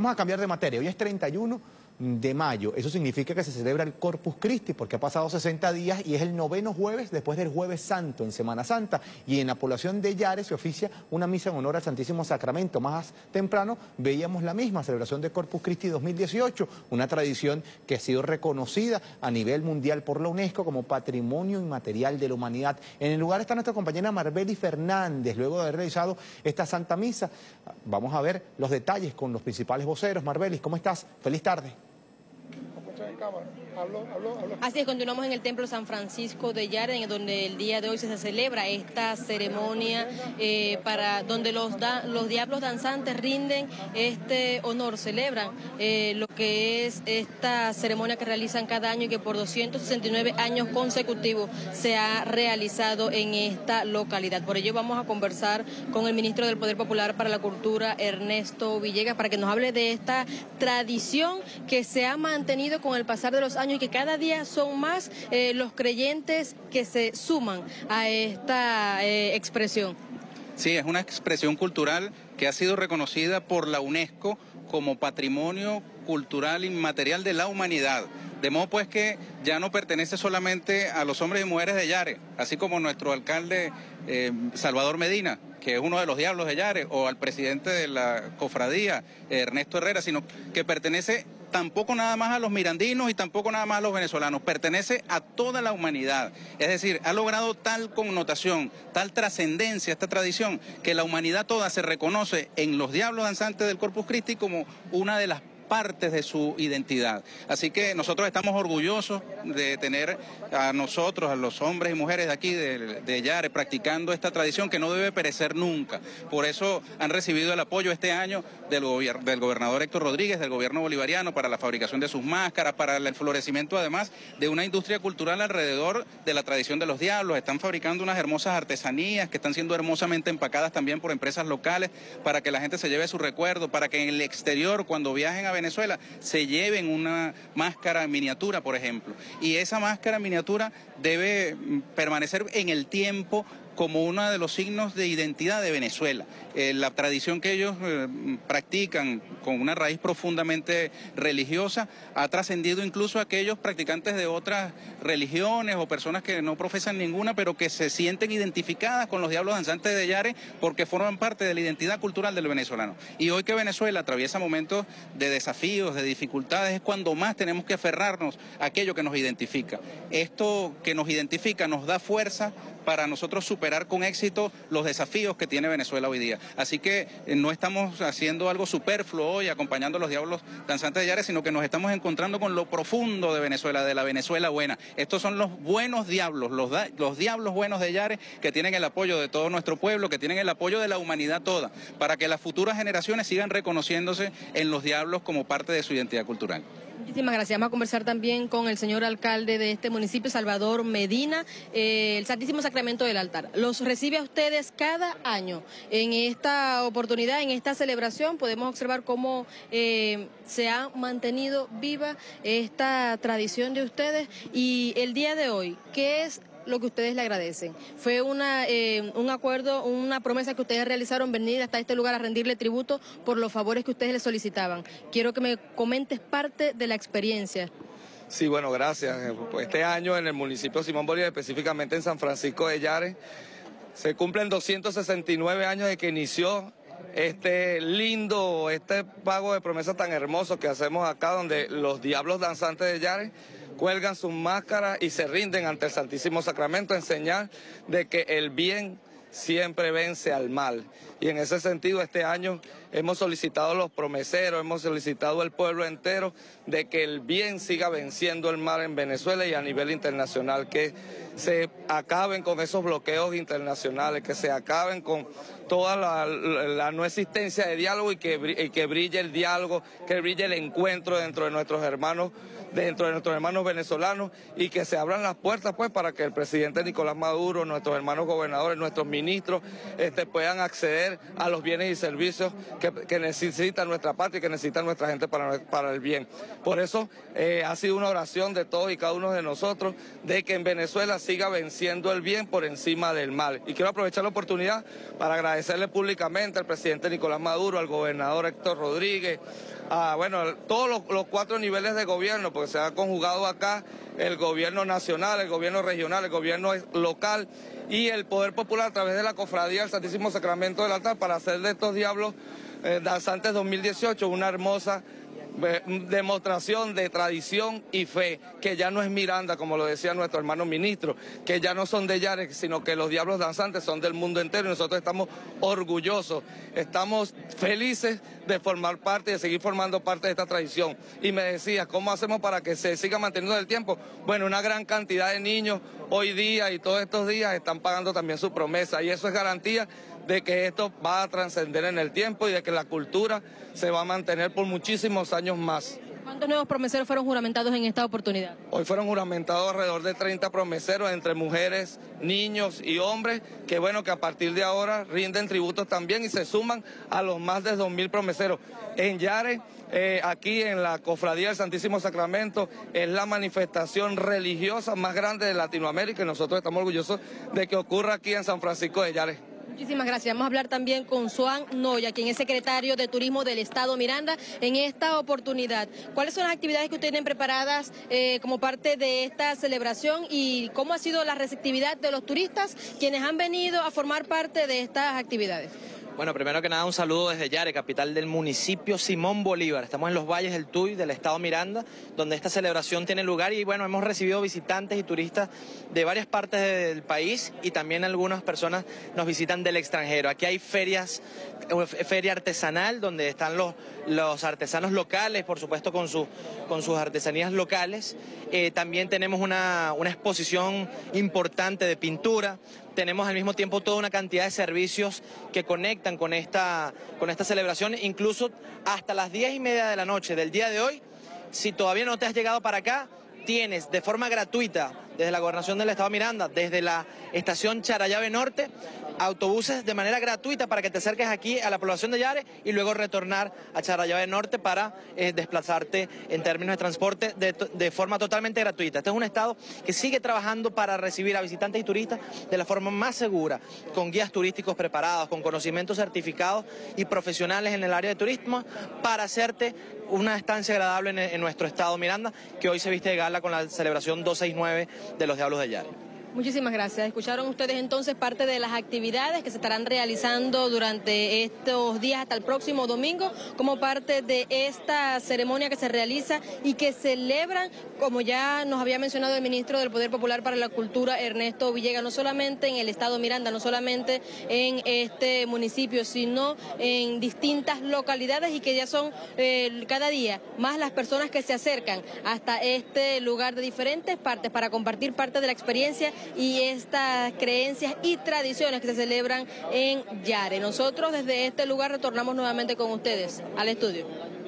Vamos a cambiar de materia. Hoy es 31 de mayo. Eso significa que se celebra el Corpus Christi porque ha pasado 60 días y es el 9º jueves después del Jueves Santo en Semana Santa. Y en la población de Yare se oficia una misa en honor al Santísimo Sacramento. Más temprano veíamos la misma celebración de Corpus Christi 2018, una tradición que ha sido reconocida a nivel mundial por la UNESCO como Patrimonio Inmaterial de la Humanidad. En el lugar está nuestra compañera Marbeli Fernández, luego de haber realizado esta Santa Misa. Vamos a ver los detalles con los principales voceros. Marbeli, ¿cómo estás? Feliz tarde. Así es, continuamos en el Templo San Francisco de Yare, en donde el día de hoy se celebra esta ceremonia donde los diablos danzantes rinden este honor, celebran lo que es esta ceremonia que realizan cada año y que por 269 años consecutivos se ha realizado en esta localidad. Por ello vamos a conversar con el ministro del Poder Popular para la Cultura, Ernesto Villegas, para que nos hable de esta tradición que se ha mantenido con el pasar de los años y que cada día son más los creyentes que se suman a esta expresión. Sí, es una expresión cultural que ha sido reconocida por la UNESCO como Patrimonio Cultural Inmaterial de la Humanidad. De modo pues que ya no pertenece solamente a los hombres y mujeres de Yare, así como nuestro alcalde Salvador Medina, que es uno de los diablos de Yare, o al presidente de la cofradía, Ernesto Herrera, sino que pertenece tampoco nada más a los mirandinos y tampoco nada más a los venezolanos, pertenece a toda la humanidad. Es decir, ha logrado tal connotación, tal trascendencia esta tradición, que la humanidad toda se reconoce en los diablos danzantes del Corpus Christi como una de las partes de su identidad. Así que nosotros estamos orgullosos de tener a nosotros, a los hombres y mujeres de aquí, de Yare, practicando esta tradición que no debe perecer nunca. Por eso han recibido el apoyo este año del gobernador Héctor Rodríguez, del gobierno bolivariano, para la fabricación de sus máscaras, para el florecimiento además de una industria cultural alrededor de la tradición de los diablos. Están fabricando unas hermosas artesanías que están siendo hermosamente empacadas también por empresas locales para que la gente se lleve su recuerdo, para que en el exterior, cuando viajen a Venezuela, se lleven una máscara miniatura, por ejemplo. Y esa máscara miniatura debe permanecer en el tiempo como uno de los signos de identidad de Venezuela. La tradición que ellos practican con una raíz profundamente religiosa ha trascendido incluso a aquellos practicantes de otras religiones o personas que no profesan ninguna, pero que se sienten identificadas con los diablos danzantes de Yare porque forman parte de la identidad cultural del venezolano. Y hoy que Venezuela atraviesa momentos de desafíos, de dificultades, es cuando más tenemos que aferrarnos a aquello que nos identifica. Esto que nos identifica nos da fuerza para nosotros superar con éxito los desafíos que tiene Venezuela hoy día. Así que no estamos haciendo algo superfluo hoy acompañando a los diablos danzantes de Yare, sino que nos estamos encontrando con lo profundo de Venezuela, de la Venezuela buena. Estos son los buenos diablos, los diablos buenos de Yare, que tienen el apoyo de todo nuestro pueblo, que tienen el apoyo de la humanidad toda, para que las futuras generaciones sigan reconociéndose en los diablos como parte de su identidad cultural. Muchísimas gracias. Vamos a conversar también con el señor alcalde de este municipio, Salvador Medina. El Santísimo Sacramento del Altar los recibe a ustedes cada año. En esta oportunidad, en esta celebración, podemos observar cómo se ha mantenido viva esta tradición de ustedes. Y el día de hoy, ¿qué es lo que ustedes le agradecen? Fue un acuerdo, una promesa que ustedes realizaron, venir hasta este lugar a rendirle tributo por los favores que ustedes le solicitaban. Quiero que me comentes parte de la experiencia. Sí, bueno, gracias. Este año en el municipio de Simón Bolívar, específicamente en San Francisco de Yare, se cumplen 269 años de que inició este pago de promesas tan hermoso que hacemos acá, donde los diablos danzantes de Yare cuelgan sus máscaras y se rinden ante el Santísimo Sacramento en señal de que el bien siempre vence al mal. Y en ese sentido este año hemos solicitado los promeseros, hemos solicitado al pueblo entero de que el bien siga venciendo el mal en Venezuela y a nivel internacional, que se acaben con esos bloqueos internacionales, que se acaben con toda la no existencia de diálogo y que brille el diálogo, que brille el encuentro dentro de nuestros hermanos venezolanos, y que se abran las puertas para que el presidente Nicolás Maduro, nuestros hermanos gobernadores, nuestros ministros puedan acceder acceder a los bienes y servicios que necesita nuestra patria y que necesita nuestra gente para el bien. Por eso ha sido una oración de todos y cada uno de nosotros de que en Venezuela siga venciendo el bien por encima del mal. Y quiero aprovechar la oportunidad para agradecerle públicamente al presidente Nicolás Maduro, al gobernador Héctor Rodríguez, a todos los 4 niveles de gobierno, porque se ha conjugado acá el gobierno nacional, el gobierno regional, el gobierno local y el poder popular a través de la cofradía del Santísimo Sacramento del Altar para hacer de estos Diablos Danzantes 2018 una hermosa demostración de tradición y fe, que ya no es Miranda, como lo decía nuestro hermano ministro, que ya no son de Yare, sino que los Diablos Danzantes son del mundo entero y nosotros estamos orgullosos, estamos felices de formar parte, de seguir formando parte de esta tradición. Y me decía, ¿cómo hacemos para que se siga manteniendo el tiempo? Bueno, una gran cantidad de niños hoy día y todos estos días están pagando también su promesa y eso es garantía de que esto va a trascender en el tiempo y de que la cultura se va a mantener por muchísimos años más. ¿Cuántos nuevos promeseros fueron juramentados en esta oportunidad? Hoy fueron juramentados alrededor de 30 promeseros entre mujeres, niños y hombres, que bueno, que a partir de ahora rinden tributos también y se suman a los más de 2.000 promeseros. En Yare, aquí en la Cofradía del Santísimo Sacramento, es la manifestación religiosa más grande de Latinoamérica y nosotros estamos orgullosos de que ocurra aquí en San Francisco de Yare. Muchísimas gracias. Vamos a hablar también con Swan Noya, quien es secretario de Turismo del Estado Miranda, en esta oportunidad. ¿Cuáles son las actividades que ustedes tienen preparadas como parte de esta celebración y cómo ha sido la receptividad de los turistas quienes han venido a formar parte de estas actividades? Bueno, primero que nada un saludo desde Yare, capital del municipio Simón Bolívar. Estamos en los valles del Tuy, del estado Miranda, donde esta celebración tiene lugar y bueno, hemos recibido visitantes y turistas de varias partes del país y también algunas personas nos visitan del extranjero. Aquí hay feria artesanal donde están los artesanos locales, por supuesto con sus artesanías locales. También tenemos una exposición importante de pintura. Tenemos al mismo tiempo toda una cantidad de servicios que conectan con esta celebración, incluso hasta las 10:30 de la noche del día de hoy. Si todavía no te has llegado para acá, tienes de forma gratuita, desde la Gobernación del Estado Miranda, desde la estación Charallave Norte, autobuses de manera gratuita para que te acerques aquí a la población de Yare y luego retornar a Charallave Norte para desplazarte en términos de transporte de forma totalmente gratuita. Este es un estado que sigue trabajando para recibir a visitantes y turistas de la forma más segura, con guías turísticos preparados, con conocimientos certificados y profesionales en el área de turismo para hacerte una estancia agradable en nuestro estado Miranda, que hoy se viste de gala con la celebración 269 de los Diablos de Yare. Muchísimas gracias. Escucharon ustedes entonces parte de las actividades que se estarán realizando durante estos días hasta el próximo domingo como parte de esta ceremonia que se realiza y que celebran, como ya nos había mencionado el ministro del Poder Popular para la Cultura, Ernesto Villegas, no solamente en el estado Miranda, no solamente en este municipio, sino en distintas localidades y que ya son cada día más las personas que se acercan hasta este lugar de diferentes partes para compartir parte de la experiencia y estas creencias y tradiciones que se celebran en Yare. Nosotros desde este lugar retornamos nuevamente con ustedes al estudio.